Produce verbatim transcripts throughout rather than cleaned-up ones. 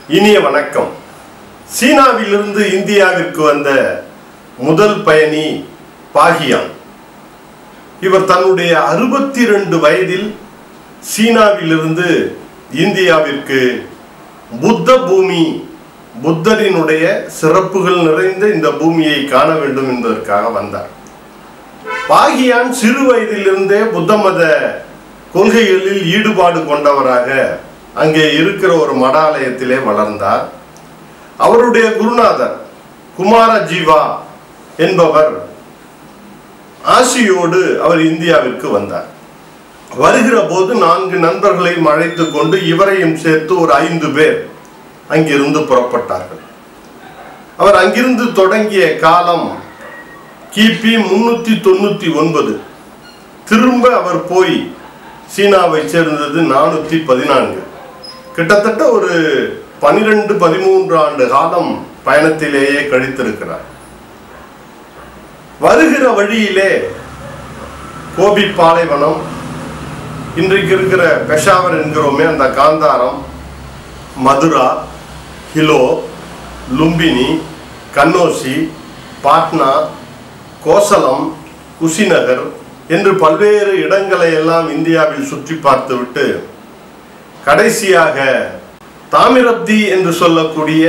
இனிய வணக்கம். சீனாவிலிருந்து இந்தியாவிற்கு வந்த முதல் பயணி பாகியான். இவர் தன்னுடைய அறுபத்தி இரண்டு வயதில் சீனாவிலிருந்து இந்தியாவிற்கு புத்த பூமி, புத்தரினுடைய சிறப்புகள் நிறைந்த இந்த பூமியை காண வேண்டும் என்பதற்காக வந்தார். பாகியான் சிறு வயதிலிருந்தே புத்த மத கொள்கைகளில் ஈடுபாடு கொண்டவராக அங்கே இருக்கிற ஒரு மடாலயத்திலே வளர்ந்தார். அவருடைய குருநாதர் குமாரஜீவா என்பவர் ஆசியோடு அவர் இந்தியாவிற்கு வந்தார். வருகிற போது நான்கு நண்பர்களையும் அழைத்து கொண்டு இவரையும் சேர்த்து ஒரு ஐந்து பேர் அங்கிருந்து புறப்பட்டார்கள். அவர் அங்கிருந்து தொடங்கிய காலம் கிபி முன்னூத்தி தொண்ணூத்தி ஒன்பது. திரும்ப அவர் போய் சீனாவை சேர்ந்தது நானூத்தி பதினான்கு. கிட்டத்தட்ட ஒரு பனிரெண்டு பதிமூன்று ஆண்டு காலம் பயணத்திலேயே கழித்திருக்கிறார். வருகிற வழியிலே கோபி பாலைவனம், இன்றைக்கு இருக்கிற பெஷாவர் என்கிறோமே அந்த காந்தாரம், மதுரா, ஹிலோ, லும்பினி, கன்னோசி, பாட்னா, கோசலம், குஷிநகர் என்று பல்வேறு இடங்களை எல்லாம் இந்தியாவில் சுற்றி பார்த்துவிட்டு கடைசியாக தாமிரப்தி என்று சொல்லக்கூடிய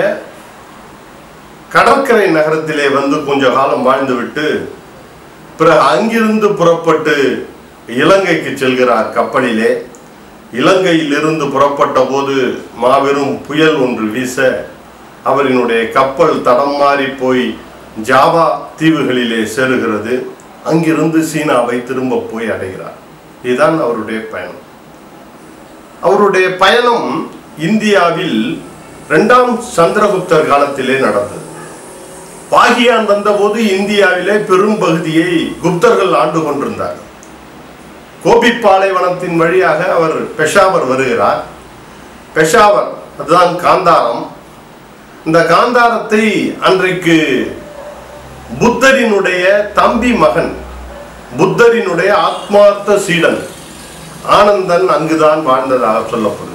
கடற்கரை நகரத்திலே வந்து கொஞ்ச காலம் வாழ்ந்துவிட்டு பிறகு அங்கிருந்து புறப்பட்டு இலங்கைக்கு செல்கிறார் கப்பலிலே. இலங்கையில் இருந்து புறப்பட்ட போது மாபெரும் புயல் ஒன்று வீச அவரினுடைய கப்பல் தடம் மாறி போய் ஜாவா தீவுகளிலே சேருகிறது. அங்கிருந்து சீனாவை திரும்ப போய் அடைகிறார். இதுதான் அவருடைய பயணம். அவருடைய பயணம் இந்தியாவில் இரண்டாம் சந்திரகுப்தர் காலத்திலே நடந்தது. பாகியான் வந்தபோது இந்தியாவிலே பெரும் பகுதியை குப்தர்கள் ஆண்டு கொண்டிருந்தார். கோபி பாலைவனத்தின் வழியாக அவர் பெஷாவர் வருகிறார். பெஷாவர் அதுதான் காந்தாரம். இந்த காந்தாரத்தை அன்றைக்கு புத்தரினுடைய தம்பி மகன், புத்தரினுடைய ஆத்மார்த்த சீடன் ஆனந்தன் அங்குதான் வாழ்ந்ததாக சொல்லப்படுகிறது.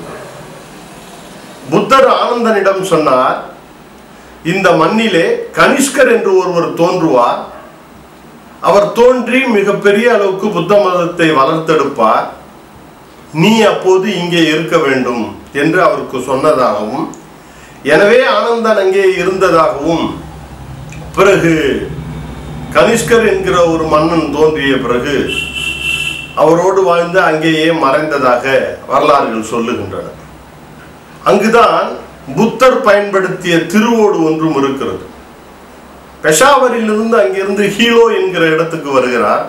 புத்தர் ஆனந்தனிடம் சொன்னார், இந்த மண்ணிலே கனிஷ்கர் என்று ஒருவர் தோன்றுவார். அவர் தோன்றி மிகப்பெரிய அளவுக்கு புத்த மதத்தை வளர்த்தெடுப்பார். நீ அப்போது இங்கே இருக்க வேண்டும் என்று அவருக்கு சொன்னதாகவும், எனவே ஆனந்தன் அங்கே இருந்ததாகவும், பிறகு கனிஷ்கர் என்கிற ஒரு மன்னன் தோன்றிய பிறகு அவரோடு வாழ்ந்து அங்கேயே மறைந்ததாக வரலாறுகள் சொல்லுகின்றன. அங்குதான் புத்தர் பயன்படுத்திய திருவோடு ஒன்றும் இருக்கிறது. பெஷாவரிலிருந்து அங்கிருந்து ஹீலோ என்கிற இடத்துக்கு வருகிறார்.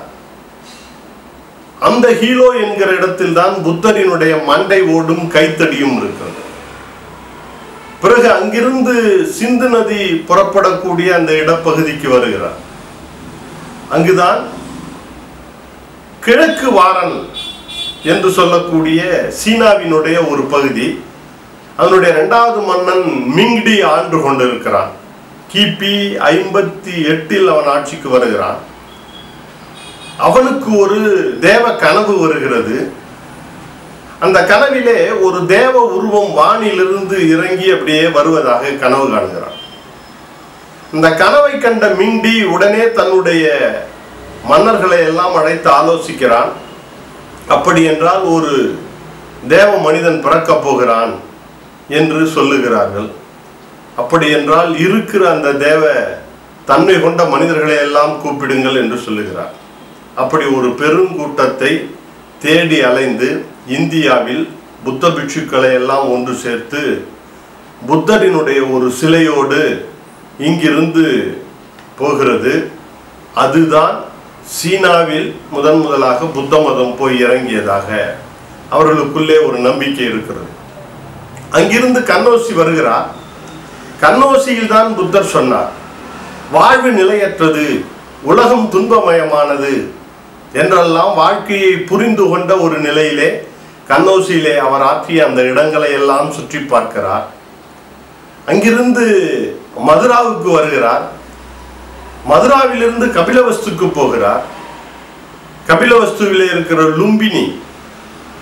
அந்த ஹீலோ என்கிற இடத்தில் தான் புத்தரினுடைய மண்டை ஓடும் கைத்தடியும் இருக்கிறது. பிறகு அங்கிருந்து சிந்து நதி புறப்படக்கூடிய அந்த இடப்பகுதிக்கு வருகிறார். அங்குதான் கிழக்கு வாரன் என்று சொல்லக்கூடிய சீனாவினுடைய ஒரு பகுதி. அதனுடைய இரண்டாவது மன்னன் மிங்டி ஆண்டு கொண்டிருக்கிறான். கிபி ஐம்பத்தி எட்டில் அவன் ஆட்சிக்கு வருகிறான். அவனுக்கு ஒரு தேவ கனவு வருகிறது. அந்த கனவிலே ஒரு தேவ உருவம் வானிலிருந்து இறங்கி அப்படியே வருவதாக கனவு காண்கிறான். இந்த கனவை கண்ட மிண்டி உடனே தன்னுடைய மன்னர்களை எல்லாம் அழைத்து ஆலோசிக்கிறான். அப்படி என்றால் ஒரு தேவ மனிதன் பிறக்கப் போகிறான் என்று சொல்லுகிறார்கள். அப்படி என்றால் இருக்கிற அந்த தேவ தன்மை கொண்ட மனிதர்களை எல்லாம் கூப்பிடுங்கள் என்று சொல்லுகிறார். அப்படி ஒரு பெருங்கூட்டத்தை தேடி அலைந்து இந்தியாவில் புத்த பிட்சுக்களை எல்லாம் ஒன்று சேர்த்து புத்தரினுடைய ஒரு சிலையோடு இங்கிருந்து போகிறது. அதுதான் சீனாவில் முதன் முதலாக புத்த மதம் போய் இறங்கியதாக அவர்களுக்குள்ளே ஒரு நம்பிக்கை இருக்கிறது. அங்கிருந்து கன்னோசி வருகிறார். கன்னோசியில் தான் புத்தர் சொன்னார், வாழ்வு நிலையற்றது, உலகம் துன்பமயமானது என்றெல்லாம் வாழ்க்கையை புரிந்து கொண்ட ஒரு நிலையிலே கன்னோசியிலே அவர் ஆற்றிய அந்த இடங்களை எல்லாம் சுற்றி பார்க்கிறார். அங்கிருந்து மதுராவுக்கு வருகிறார். மதுராவிலிருந்து கபிலவஸ்துக்கு போகிறார். கபிலவஸ்துவிலே இருக்கிற லும்பினி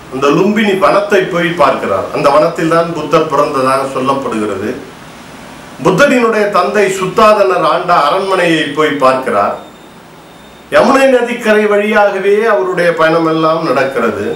அந்த லும்பினி வனத்தை போய் பார்க்கிறார். அந்த வனத்தில் தான் புத்தர் பிறந்ததாக சொல்லப்படுகிறது. புத்தரினுடைய தந்தை சுத்தாதனர் ஆண்ட அரண்மனையை போய் பார்க்கிறார். யமுனை நதிக்கரை வழியாகவே அவருடைய பயணம் எல்லாம் நடக்கிறது.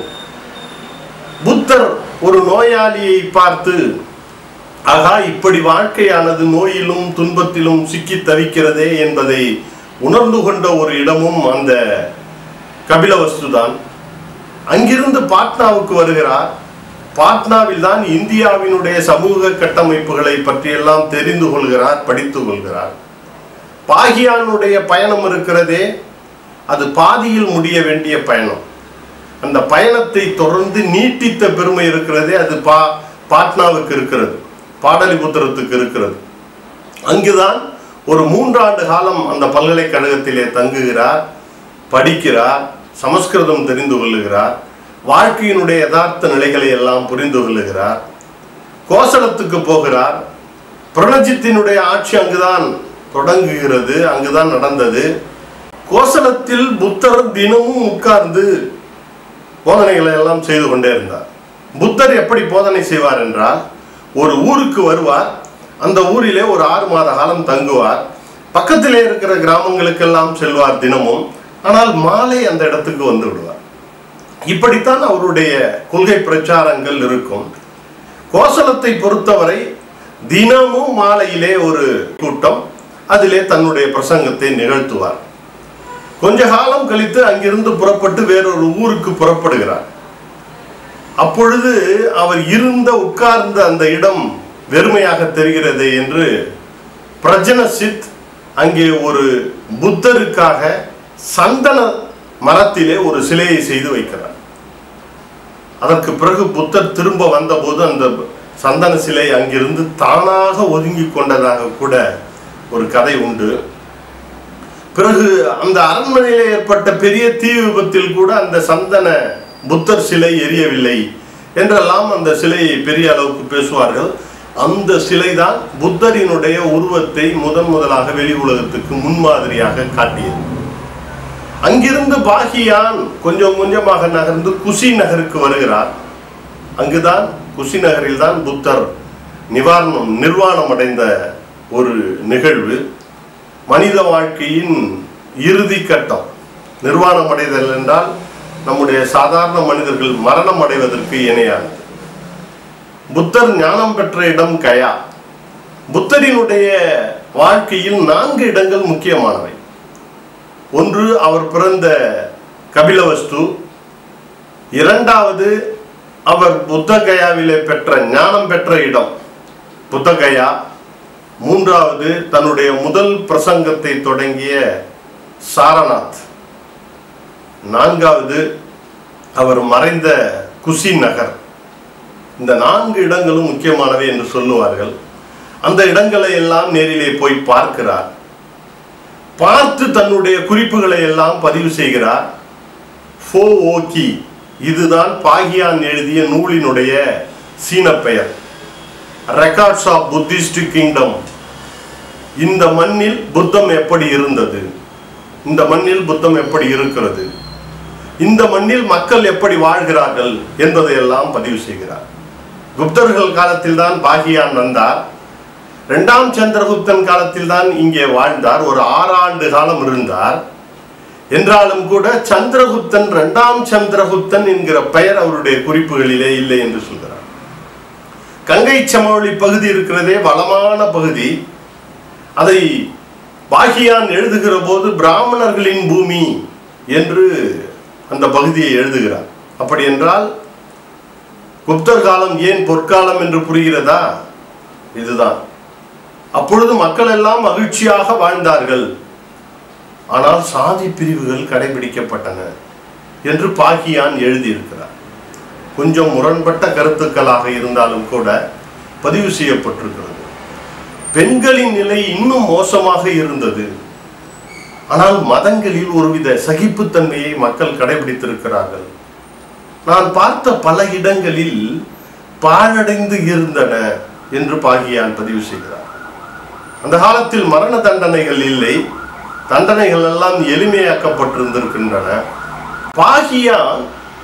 புத்தர் ஒரு நோயாளியை பார்த்து, ஆகா, இப்படி வாழ்க்கையானது நோயிலும் துன்பத்திலும் சிக்கி தவிக்கிறதே என்பதை உணர்ந்து கொண்ட ஒரு இடமும் அந்த கபிலவஸ்து தான். அங்கிருந்து பாட்னாவுக்கு வருகிறார். பாட்னாவில் தான் இந்தியாவினுடைய சமூக கட்டமைப்புகளை பற்றியெல்லாம் தெரிந்து கொள்கிறார், படித்து கொள்கிறார். பாகியானுடைய பயணம் இருக்கிறதே, அது பாதியில் முடிய வேண்டிய பயணம். அந்த பயணத்தை தொடர்ந்து நீட்டித்த பெருமை இருக்கிறதே, அது பா பாட்னாவுக்கு இருக்கிறது, பாடலிபுத்திரத்துக்கு இருக்கிறது. அங்குதான் ஒரு மூன்றாண்டு காலம் அந்த பல்கலைக்கழகத்திலே தங்குகிறார், படிக்கிறார், சமஸ்கிருதம் தெரிந்து கொள்ளுகிறார், வாழ்க்கையினுடைய யதார்த்த நிலைகளை எல்லாம் புரிந்து கொள்ளுகிறார். கோசலத்துக்கு போகிறார். பிரணஜித்தினுடைய ஆட்சி அங்குதான் தொடங்குகிறது, அங்குதான் நடந்தது. கோசலத்தில் புத்தர் தினமும் உட்கார்ந்து போதனைகளை எல்லாம் செய்து கொண்டே இருந்தார். புத்தர் எப்படி போதனை செய்வார் என்றால், ஒரு ஊருக்கு வருவார், அந்த ஊரிலே ஒரு ஆறு மாத காலம் தங்குவார், பக்கத்திலே இருக்கிற கிராமங்களுக்கெல்லாம் செல்வார் தினமும். ஆனால் மாலை அந்த இடத்துக்கு வந்து விடுவார். இப்படித்தான் அவருடைய கொள்கை பிரச்சாரங்கள் இருக்கும். கோசலத்தை பொறுத்தவரை தினமும் மாலையிலே ஒரு கூட்டம், அதிலே தன்னுடைய பிரசங்கத்தை நிகழ்த்துவார். கொஞ்ச காலம் கழித்து அங்கிருந்து புறப்பட்டு வேறொரு ஊருக்கு புறப்படுகிறார். அப்பொழுது அவர் இருந்த உட்கார்ந்த அந்த இடம் வெறுமையாக தெரிகிறது என்று பிரஜனசித் அங்கே ஒரு புத்தருக்காக சந்தன மரத்திலே ஒரு சிலையை செய்து வைக்கிறார். அதற்கு பிறகு புத்தர் திரும்ப வந்தபோது அந்த சந்தன சிலை அங்கிருந்து தானாக ஒதுங்கி கொண்டதாக கூட ஒரு கதை உண்டு. பிறகு அந்த அரண்மனையிலே ஏற்பட்ட பெரிய தீ விபத்தில் கூட அந்த சந்தன புத்தர் சிலை எரியவில்லை என்றெல்லாம் அந்த சிலையை பெரிய அளவுக்கு பேசுவார்கள். அந்த சிலை தான் புத்தரினுடைய உருவத்தை முதன் முதலாக வெளி உலகத்துக்கு முன்மாதிரியாக காட்டியது. அங்கிருந்து பாகியான் கொஞ்சம் கொஞ்சமாக நகர்ந்து குஷி நகருக்கு வருகிறார். அங்குதான் குஷி நகரில் தான் புத்தர் நிவாரணம் நிர்வாணம் அடைந்த ஒரு நிகழ்வு. மனித வாழ்க்கையின் இறுதி கட்டம் நிர்வாணம் அடைதல் என்றால் நம்முடைய சாதாரண மனிதர்கள் மரணம் அடைவதற்கு இணையானது. புத்தர் ஞானம் பெற்ற இடம் கயா. புத்தரினுடைய வாழ்க்கையில் நான்கு இடங்கள் முக்கியமானவை. ஒன்று, அவர் பிறந்த கபிலவஸ்து. இரண்டாவது, அவர் புத்தகயாவிலே பெற்ற ஞானம் பெற்ற இடம் புத்தகயா. மூன்றாவது, தன்னுடைய முதல் பிரசங்கத்தை தொடங்கிய சாரநாத். நான்காவது, அவர் மறைந்த குஷி நகர். இந்த நான்கு இடங்களும் முக்கியமானவை என்று சொல்லுவார்கள். அந்த இடங்களை எல்லாம் நேரிலே போய் பார்க்கிறார். பார்த்து தன்னுடைய குறிப்புகளை எல்லாம் பதிவு செய்கிறார். ஃபோ ஓகி, இதுதான் பாகியான் எழுதிய நூலினுடைய சீன பெயர், ரெக்கார்ட்ஸ் ஆஃப் புத்திஸ்ட் கிங்டம். இந்த மண்ணில் புத்தம் எப்படி இருந்தது, இந்த மண்ணில் புத்தம் எப்படி இருக்கிறது, இந்த மண்ணில் மக்கள் எப்படி வாழ்கிறார்கள் என்பதையெல்லாம் பதிவு செய்கிறார். குப்தர்கள் காலத்தில் தான் பாகியான் வந்தார். இரண்டாம் சந்திரகுப்தன் காலத்தில் தான் இங்கே வாழ்ந்தார். ஒரு ஆறாண்டு காலம் இருந்தார். என்றாலும் கூட சந்திரகுப்தன், இரண்டாம் சந்திரகுப்தன் என்கிற பெயர் அவருடைய குறிப்புகளிலே இல்லை என்று சொல்கிறார். கங்கை சமவெளி பகுதி இருக்கிறதே, வளமான பகுதி. அதை பாகியான் எழுதுகிற போது பிராமணர்களின் பூமி என்று அந்த பகுதியை எழுதுகிறார். அப்படி என்றால் குப்தர் காலம் ஏன் பொற்காலம் என்று புரிகிறதா? இதுதான். அப்பொழுது மக்கள் எல்லாம் மகிழ்ச்சியாக வாழ்ந்தார்கள். ஆனால் சாதி பிரிவுகள் கடைபிடிக்கப்பட்டன என்று பாகியான் எழுதியிருக்கிறார். கொஞ்சம் முரண்பட்ட கருத்துக்களாக இருந்தாலும் கூட பதிவு செய்யப்பட்டிருக்கிறது. பெண்களின் நிலை இன்னும் மோசமாக இருந்தது. ஆனால் மதங்களில் ஒருவித சகிப்புத்தன்மையை மக்கள் கடைபிடித்திருக்கிறார்கள். நான் பார்த்த பல இடங்களில் பாழடைந்து இருந்தன என்று பாகியான் பதிவு செய்கிறார். அந்த காலத்தில் மரண தண்டனைகள் இல்லை, தண்டனைகள் எல்லாம் எளிமையாக்கப்பட்டிருந்திருக்கின்றன. பாகியான்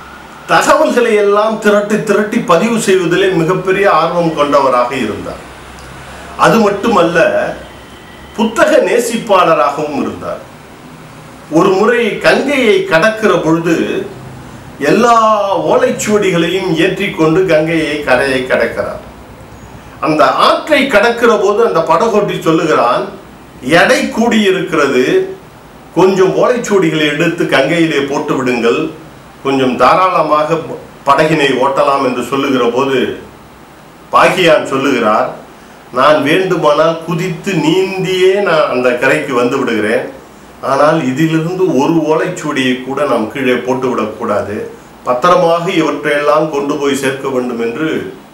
தகவல்களை எல்லாம் திரட்டி திரட்டி பதிவு செய்வதிலே மிகப்பெரிய ஆர்வம் கொண்டவராக இருந்தார். அது மட்டுமல்ல, புத்தக நேசிப்பாளராகவும் இருந்தார். ஒரு முறை கங்கையை கடக்கிற பொழுது எல்லா ஓலைச்சுவடிகளையும் ஏற்றிக்கொண்டு கங்கையை கரையை கடக்கிறார். அந்த ஆற்றை கடக்கிற போது அந்த படகோட்டி சொல்லுகிறான், எடை கூடியிருக்கிறது, கொஞ்சம் ஓலைச்சுவடிகளை எடுத்து கங்கையிலே போட்டு விடுங்கள், கொஞ்சம் தாராளமாக படகினை ஓட்டலாம் என்று சொல்லுகிற போது பாகியான் சொல்லுகிறார், நான் வேண்டுமானால் குதித்து நீந்தியே நான் அந்த கரைக்கு வந்து விடுகிறேன், ஆனால் இதிலிருந்து ஒரு ஓலைச்சுவடியை கூட நாம் கீழே போட்டு விடக்கூடாது, பத்திரமாக இவற்றையெல்லாம் கொண்டு போய் சேர்க்க வேண்டும் என்று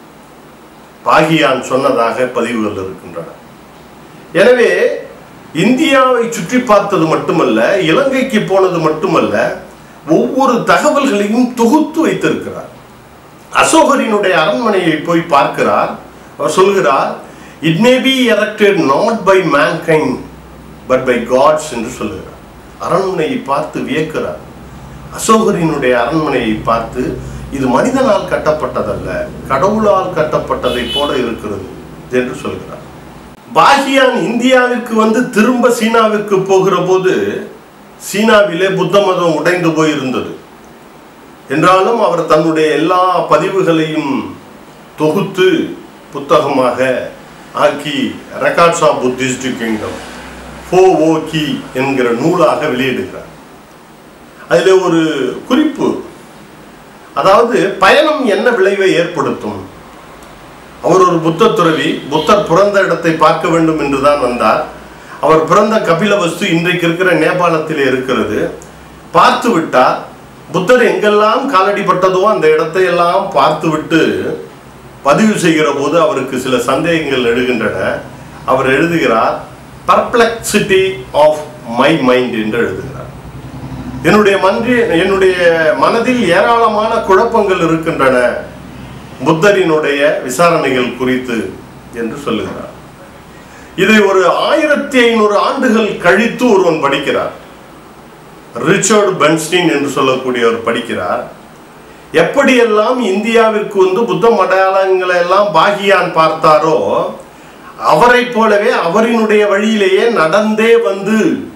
பாகியான் சொன்னதாக பதிவுகள் இருக்கின்றன. எனவே இந்தியாவை சுற்றி பார்த்தது மட்டுமல்ல, இலங்கைக்கு போனது மட்டுமல்ல, ஒவ்வொரு தகவல்களையும் தொகுத்து வைத்திருக்கிறார். அசோகரினுடைய அரண்மனையை போய் பார்க்கிறார். அவர் சொல்கிறார், it may be erected not by mankind but by gods என்று சொல்லுகிறார். அரண்மனையை பார்த்து வியக்கிறார். அசோகரினுடைய அரண்மனையை பார்த்து, இது மனிதனால் கட்டப்பட்டதல்ல, கடவுளால் கட்டப்பட்டதை போல இருக்கிறது என்று சொல்கிறார். பாகியான் இந்தியாவிற்கு வந்து திரும்ப சீனாவிற்கு போகிற போது சீனாவிலே புத்த மதம் உடைந்து போயிருந்தது. என்றாலும் அவர் தன்னுடைய எல்லா பதிவுகளையும் தொகுத்து புத்தகமாக ஆக்கி ரெக்கார்ட்ஸ் ஆஃப் புத்திஸ்ட் கிங்டம் ஃபோ ஓ கி என்கிற நூலாக வெளியிடுகிறார். அதில் ஒரு குறிப்பு, அதாவது பயணம் என்ன விளைவை ஏற்படுத்தும். அவர் ஒரு புத்த துறவி, புத்தர் பிறந்த இடத்தை பார்க்க வேண்டும் என்றுதான் வந்தார். அவர் பிறந்த கபிலவஸ்து இன்றைக்கு இருக்கிற நேபாளத்திலே இருக்கிறது. பார்த்து விட்டார். புத்தர் எங்கெல்லாம் காலடிப்பட்டதோ அந்த இடத்தை எல்லாம் பார்த்து விட்டு பதிவு செய்கிற போது அவருக்கு சில சந்தேகங்கள் எழுகின்றன. அவர் எழுதுகிறார், பர்ப்ளெக்சிட்டி ஆஃப் மை மைண்ட் என்று எழுதுகிறார். என்னுடைய மன்றி என்னுடைய மனதில் ஏராளமான குழப்பங்கள் இருக்கின்றன புத்தரினுடைய விசாரணைகள் குறித்து என்று சொல்லுகிறார். இதை ஒரு ஆயிரத்தி ஐநூறு ஆண்டுகள் கழித்து ஒருவன் படிக்கிறார். ரிச்சர்ட் பென்ஸ்டீன் என்று சொல்லக்கூடியவர் படிக்கிறார். எப்படியெல்லாம் இந்தியாவிற்கு வந்து புத்த மடாலயங்களை எல்லாம் பாகியான் பார்த்தாரோ அவரை போலவே அவரினுடைய வழியிலேயே நடந்தே வந்து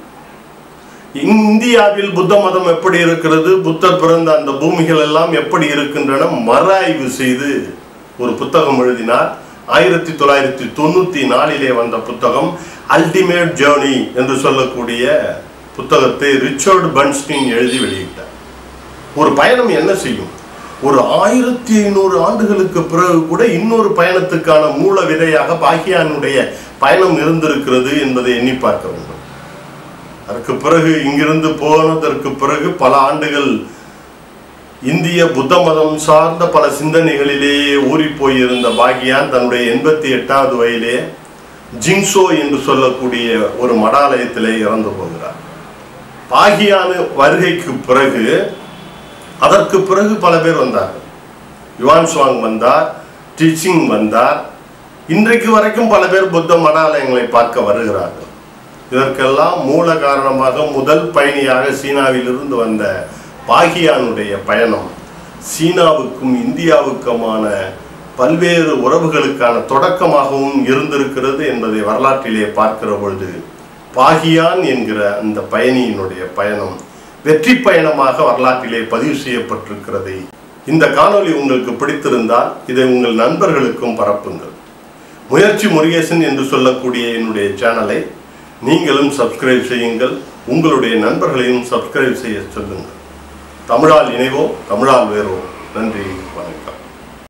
இந்தியாவில் புத்த மதம் எப்படி இருக்கிறது, புத்தர் பிறந்த அந்த பூமிகள் எல்லாம் எப்படி இருக்கின்றன மறு ஆய்வு செய்து ஒரு புத்தகம் எழுதினார். ஆயிரத்தி தொள்ளாயிரத்தி தொண்ணூத்தி நாலிலே வந்த புத்தகம் அல்டிமேட் ஜேர்னி என்று சொல்லக்கூடிய புத்தகத்தை ரிச்சர்ட் பென்ஸ்டீன் எழுதி வெளியிட்டார். ஒரு பயணம் என்ன செய்யும்? ஒரு ஆயிரத்தி ஐநூறு ஆண்டுகளுக்கு பிறகு கூட இன்னொரு பயணத்துக்கான மூல விதையாக பாகியானுடைய பயணம் இருந்திருக்கிறது என்பதை எண்ணி பார்க்க வேண்டும். அதற்கு பிறகு இங்கிருந்து போனதற்கு பிறகு பல ஆண்டுகள் இந்திய புத்த மதம் சார்ந்த பல சிந்தனைகளிலேயே ஊறி போயிருந்த பாகியான் தன்னுடைய எண்பத்தி எட்டாவது வயதிலே ஜிங்சோ என்று சொல்லக்கூடிய ஒரு மடாலயத்திலே இறந்து போகிறார். பாகியானு வருகைக்கு பிறகு அதற்கு பிறகு பல பேர் வந்தார்கள். யுவான் சுவாங் வந்தார், டீச்சிங் வந்தார். இன்றைக்கு வரைக்கும் பல பேர் புத்த மடாலயங்களை பார்க்க வருகிறார்கள். இதற்கெல்லாம் மூல காரணமாக முதல் பயணியாக சீனாவிலிருந்து வந்த பாகியானுடைய பயணம் சீனாவுக்கும் இந்தியாவுக்குமான பல்வேறு உறவுகளுக்கான தொடக்கமாகவும் இருந்திருக்கிறது என்பதை வரலாற்றிலே பார்க்கிற பொழுது பாகியான் என்கிற அந்த பயணியினுடைய பயணம் வெற்றி பயணமாக வரலாற்றிலே பதிவு செய்யப்பட்டிருக்கிறதை இந்த காணொளி உங்களுக்கு பிடித்திருந்தால் இதை உங்கள் நண்பர்களுக்கும் பரப்புங்கள். முயற்சி முருகேசன் என்று சொல்லக்கூடிய என்னுடைய சேனலை நீங்களும் சப்ஸ்கிரைப் செய்யுங்கள். உங்களுடைய நண்பர்களையும் சப்ஸ்கிரைப் செய்ய சொல்லுங்கள். தமிழால் இணைவோம், தமிழால் வேறுவோம். நன்றி.